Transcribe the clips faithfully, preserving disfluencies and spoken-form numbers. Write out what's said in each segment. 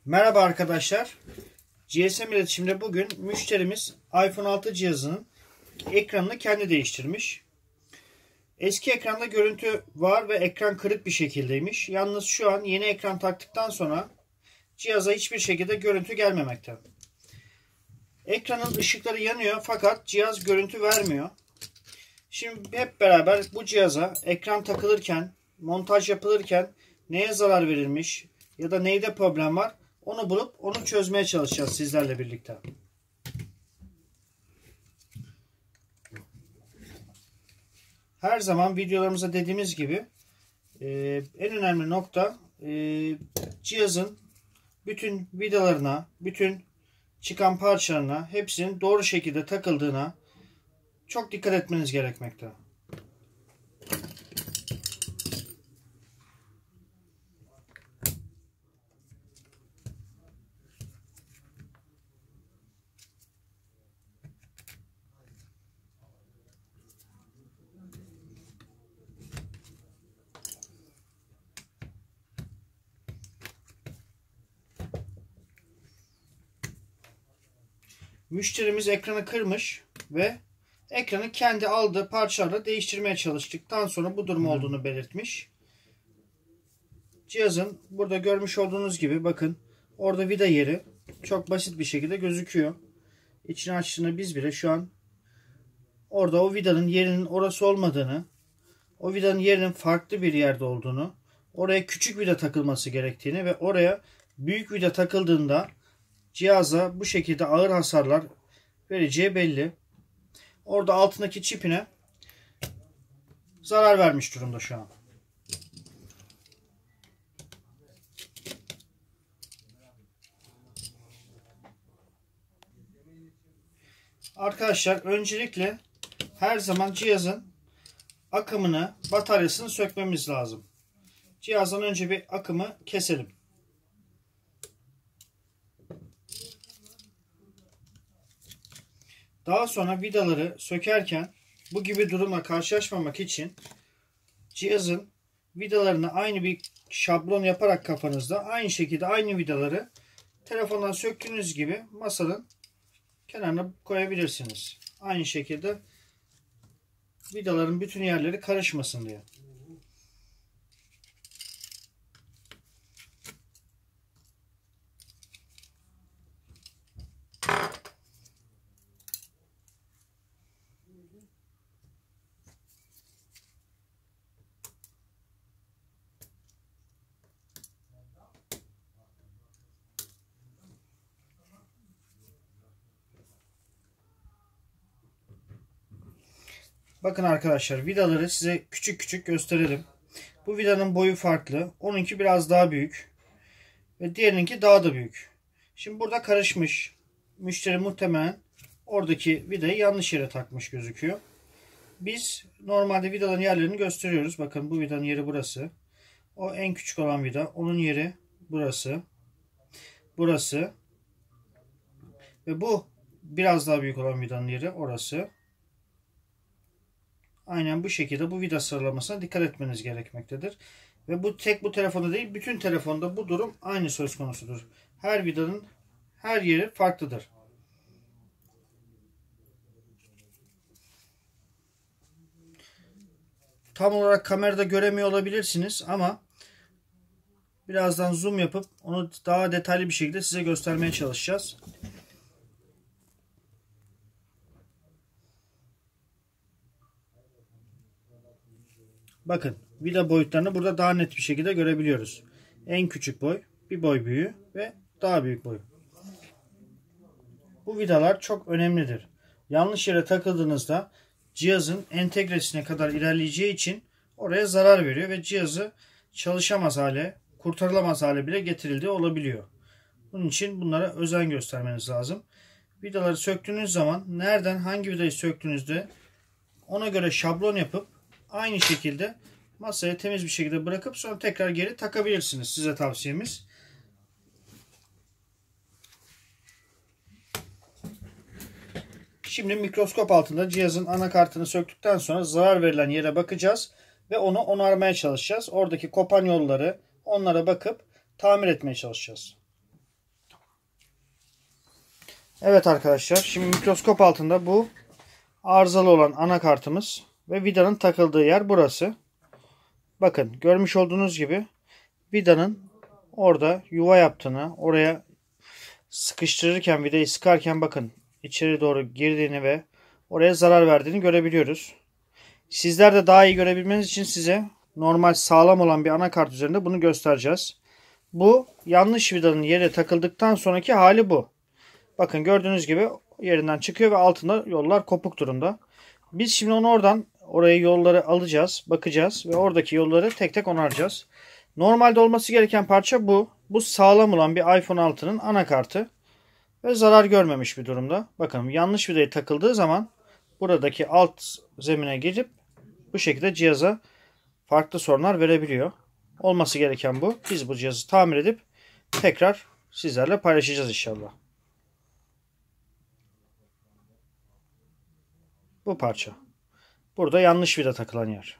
Merhaba arkadaşlar. G S M iletişimde bugün müşterimiz iPhone altı cihazının ekranını kendi değiştirmiş. Eski ekranda görüntü var ve ekran kırık bir şekildeymiş. Yalnız şu an yeni ekran taktıktan sonra cihaza hiçbir şekilde görüntü gelmemekte. Ekranın ışıkları yanıyor fakat cihaz görüntü vermiyor. Şimdi hep beraber bu cihaza ekran takılırken, montaj yapılırken neye zarar verilmiş ya da neyde problem var onu bulup onu çözmeye çalışacağız sizlerle birlikte. Her zaman videolarımızda dediğimiz gibi e, en önemli nokta e, cihazın bütün vidalarına, bütün çıkan parçalarına hepsinin doğru şekilde takıldığına çok dikkat etmeniz gerekmekte. Müşterimiz ekranı kırmış ve ekranı kendi aldığı parçalarla değiştirmeye çalıştıktan sonra bu durum olduğunu belirtmiş. Cihazın burada görmüş olduğunuz gibi bakın orada vida yeri çok basit bir şekilde gözüküyor. İçini açtığında biz bile şu an orada o vidanın yerinin orası olmadığını, o vidanın yerinin farklı bir yerde olduğunu, oraya küçük vida takılması gerektiğini ve oraya büyük vida takıldığında cihaza bu şekilde ağır hasarlar vereceği belli. Orada altındaki çipine zarar vermiş durumda şu an. Arkadaşlar öncelikle her zaman cihazın akımını, bataryasını sökmemiz lazım. Cihazdan önce bir akımı keselim. Daha sonra vidaları sökerken bu gibi durumla karşılaşmamak için cihazın vidalarını aynı bir şablon yaparak kafanızda aynı şekilde aynı vidaları telefondan söktüğünüz gibi masanın kenarına koyabilirsiniz. Aynı şekilde vidaların bütün yerleri karışmasın diye. Bakın arkadaşlar vidaları size küçük küçük gösterelim. Bu vidanın boyu farklı. Onunki biraz daha büyük. Ve diğerininki daha da büyük. Şimdi burada karışmış. Müşteri muhtemelen oradaki vidayı yanlış yere takmış gözüküyor. Biz normalde vidaların yerlerini gösteriyoruz. Bakın bu vidanın yeri burası. O en küçük olan vida. Onun yeri burası. Burası. Ve bu biraz daha büyük olan vidanın yeri orası. Aynen bu şekilde bu vida sıralamasına dikkat etmeniz gerekmektedir. Ve bu tek bu telefonda değil, bütün telefonda bu durum aynı söz konusudur. Her vidanın her yeri farklıdır. Tam olarak kamerada göremiyor olabilirsiniz ama birazdan zoom yapıp onu daha detaylı bir şekilde size göstermeye çalışacağız. Bakın vida boyutlarını burada daha net bir şekilde görebiliyoruz. En küçük boy, bir boy büyüğü ve daha büyük boy. Bu vidalar çok önemlidir. Yanlış yere takıldığınızda cihazın entegresine kadar ilerleyeceği için oraya zarar veriyor ve cihazı çalışamaz hale, kurtarılamaz hale bile getirildiği olabiliyor. Bunun için bunlara özen göstermeniz lazım. Vidaları söktüğünüz zaman nereden hangi vidayı söktüğünüzde ona göre şablon yapıp aynı şekilde masaya temiz bir şekilde bırakıp sonra tekrar geri takabilirsiniz. Size tavsiyemiz. Şimdi mikroskop altında cihazın anakartını söktükten sonra zarar verilen yere bakacağız ve onu onarmaya çalışacağız. Oradaki kopan yolları onlara bakıp tamir etmeye çalışacağız. Evet arkadaşlar, şimdi mikroskop altında bu arızalı olan anakartımız ve vidanın takıldığı yer burası. Bakın görmüş olduğunuz gibi vidanın orada yuva yaptığını, oraya sıkıştırırken, vidayı sıkarken bakın içeri doğru girdiğini ve oraya zarar verdiğini görebiliyoruz. Sizler de daha iyi görebilmeniz için size normal sağlam olan bir anakart üzerinde bunu göstereceğiz. Bu yanlış vidanın yere takıldıktan sonraki hali bu. Bakın gördüğünüz gibi yerinden çıkıyor ve altında yollar kopuk durumda. Biz şimdi onu oradan oraya yolları alacağız, bakacağız ve oradaki yolları tek tek onaracağız. Normalde olması gereken parça bu. Bu sağlam olan bir iPhone altının anakartı ve zarar görmemiş bir durumda. Bakın yanlış vidayı takıldığı zaman buradaki alt zemine gelip bu şekilde cihaza farklı sorunlar verebiliyor. Olması gereken bu. Biz bu cihazı tamir edip tekrar sizlerle paylaşacağız inşallah. Bu parça. Burada yanlış vida takılan yer.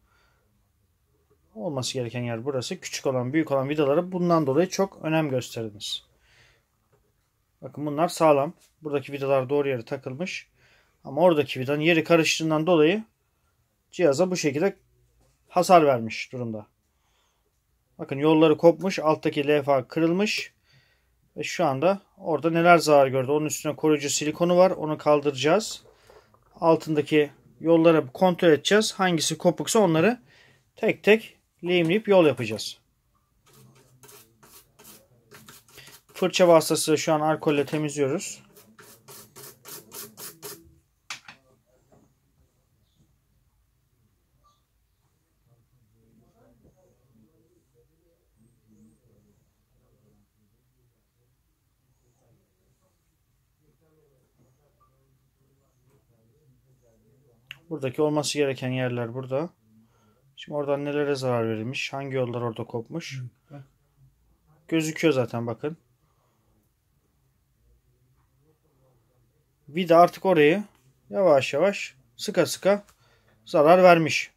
Olması gereken yer burası. Küçük olan, büyük olan vidalara bundan dolayı çok önem gösteriniz. Bakın bunlar sağlam. Buradaki vidalar doğru yere takılmış. Ama oradaki vidanın yeri karıştığından dolayı cihaza bu şekilde hasar vermiş durumda. Bakın yolları kopmuş. Alttaki levha kırılmış. Ve şu anda orada neler zarar gördü. Onun üstüne koruyucu silikonu var. Onu kaldıracağız. Altındaki yolları kontrol edeceğiz. Hangisi kopuksa onları tek tek lehimleyip yol yapacağız. Fırça vasıtası şu an alkolle temizliyoruz. Buradaki olması gereken yerler burada. Şimdi oradan nelere zarar verilmiş? Hangi yollar orada kopmuş? Gözüküyor zaten bakın. Vida artık orayı yavaş yavaş sıka sıka zarar vermiş.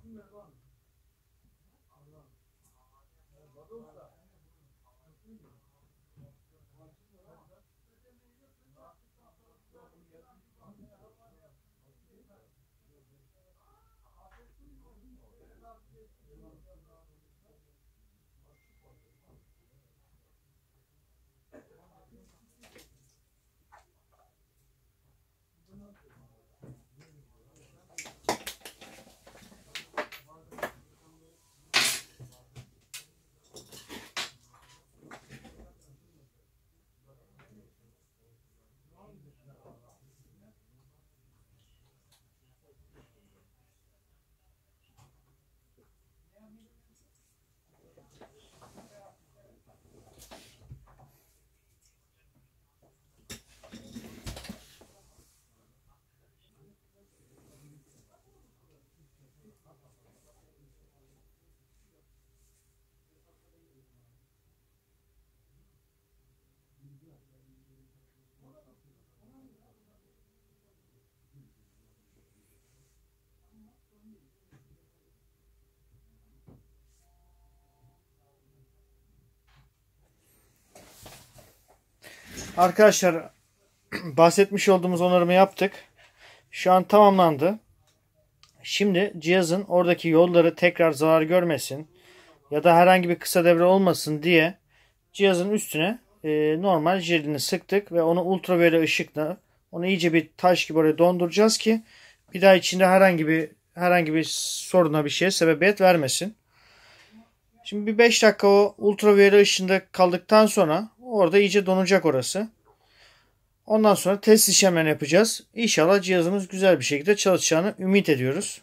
Arkadaşlar, bahsetmiş olduğumuz onarımı yaptık. Şu an tamamlandı. Şimdi cihazın oradaki yolları tekrar zarar görmesin ya da herhangi bir kısa devre olmasın diye cihazın üstüne e, normal jelini sıktık ve onu ultraviyole ışıkla onu iyice bir taş gibi oraya donduracağız ki bir daha içinde herhangi bir herhangi bir soruna bir şeye sebebiyet vermesin. Şimdi bir beş dakika o ultraviyole ışığında kaldıktan sonra orada iyice donacak orası. Ondan sonra test işlemlerini yapacağız. İnşallah cihazımız güzel bir şekilde çalışacağını ümit ediyoruz.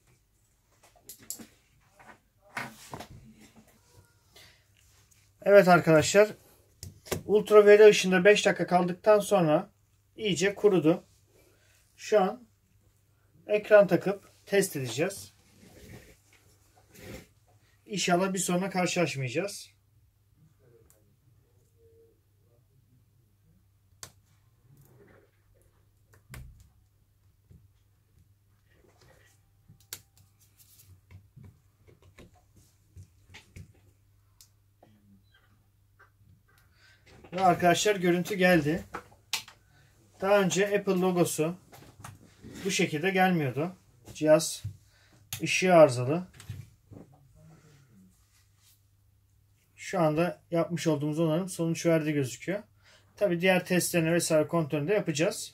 Evet arkadaşlar, ultraviyole ışığında beş dakika kaldıktan sonra iyice kurudu. Şu an ekran takıp test edeceğiz. İnşallah bir soruna karşılaşmayacağız. Ve arkadaşlar, görüntü geldi. Daha önce Apple logosu bu şekilde gelmiyordu. Cihaz ışığı arızalı. Şu anda yapmış olduğumuz onarım sonuç verdi gözüküyor. Tabi diğer testlerini vesaire kontrolünü de yapacağız.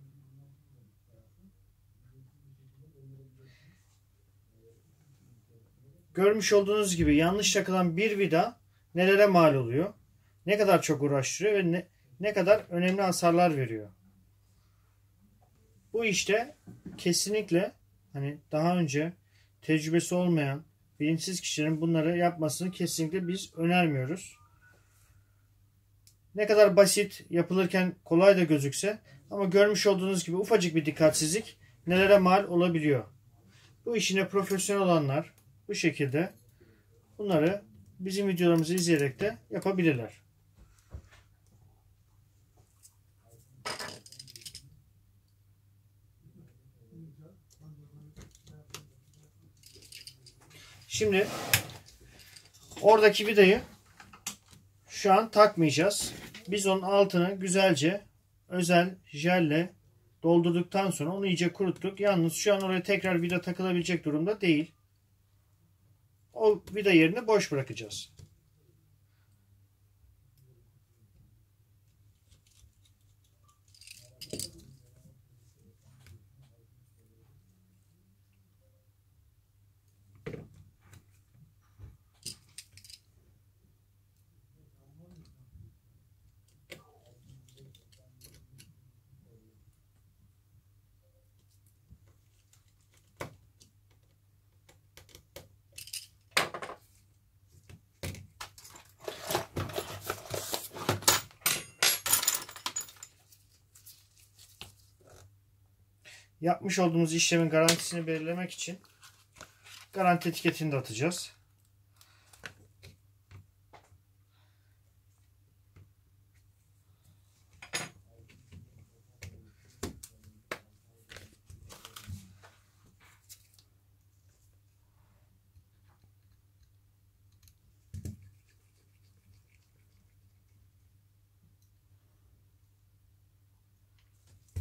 Görmüş olduğunuz gibi yanlış takılan bir vida nelere mal oluyor? Ne kadar çok uğraştırıyor ve ne, ne kadar önemli hasarlar veriyor. Bu işte kesinlikle hani daha önce tecrübesi olmayan bilinçsiz kişilerin bunları yapmasını kesinlikle biz önermiyoruz. Ne kadar basit, yapılırken kolay da gözükse ama görmüş olduğunuz gibi ufacık bir dikkatsizlik nelere mal olabiliyor. Bu işine profesyonel olanlar bu şekilde bunları bizim videolarımızı izleyerek de yapabilirler. Şimdi oradaki vidayı şu an takmayacağız. Biz onun altını güzelce özel jelle doldurduktan sonra onu iyice kuruttuk. Yalnız şu an oraya tekrar vida takılabilecek durumda değil. O vida yerini boş bırakacağız. Yapmış olduğumuz işlemin garantisini belirlemek için garanti etiketini de atacağız.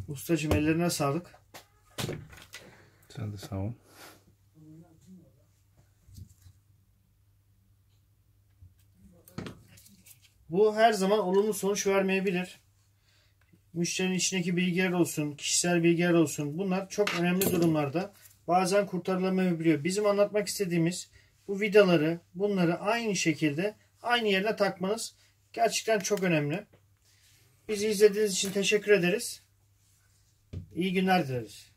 Ustacığım ellerine sağlık. Sen de sağ ol. Bu her zaman olumlu sonuç vermeyebilir. Müşterinin içindeki bilgiler olsun, kişisel bilgiler olsun. Bunlar çok önemli durumlarda bazen kurtarılamayabiliyor. Bizim anlatmak istediğimiz bu vidaları, bunları aynı şekilde aynı yerine takmanız gerçekten çok önemli. Bizi izlediğiniz için teşekkür ederiz. İyi günler dileriz.